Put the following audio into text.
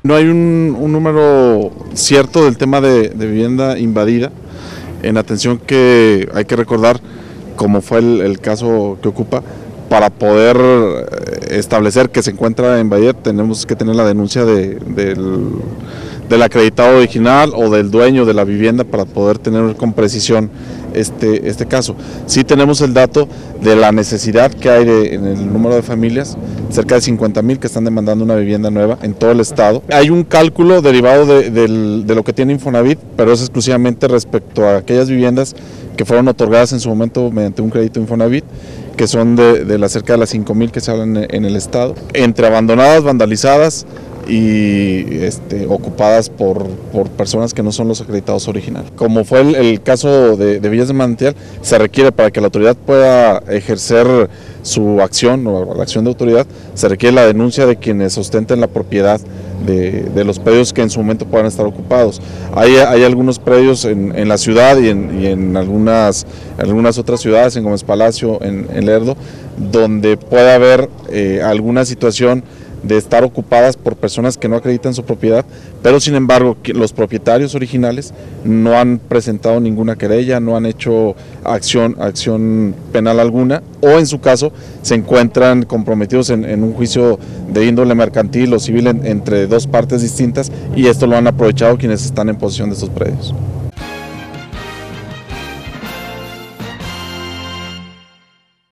No hay un número cierto del tema de vivienda invadida, en atención que hay que recordar, como fue el caso que ocupa, para poder establecer que se encuentra invadida tenemos que tener la denuncia del acreditado original o del dueño de la vivienda para poder tener con precisión este caso. Sí tenemos el dato de la necesidad que hay en el número de familias, cerca de 50,000 que están demandando una vivienda nueva en todo el estado. Hay un cálculo derivado de lo que tiene Infonavit, pero es exclusivamente respecto a aquellas viviendas que fueron otorgadas en su momento mediante un crédito Infonavit, que son de la cerca de las 5,000 que se hablan en el estado, entre abandonadas, vandalizadas y ocupadas por personas que no son los acreditados originales. Como fue el caso de Villas de Manantial, se requiere, para que la autoridad pueda ejercer su acción o la acción de autoridad, se requiere la denuncia de quienes ostenten la propiedad de los predios que en su momento puedan estar ocupados. Hay algunos predios en la ciudad y en algunas otras ciudades, en Gómez Palacio, en Lerdo, donde puede haber alguna situación de estar ocupadas por personas que no acreditan su propiedad, pero sin embargo los propietarios originales no han presentado ninguna querella, no han hecho acción penal alguna, o en su caso se encuentran comprometidos en un juicio de índole mercantil o civil entre dos partes distintas, y esto lo han aprovechado quienes están en posesión de estos predios.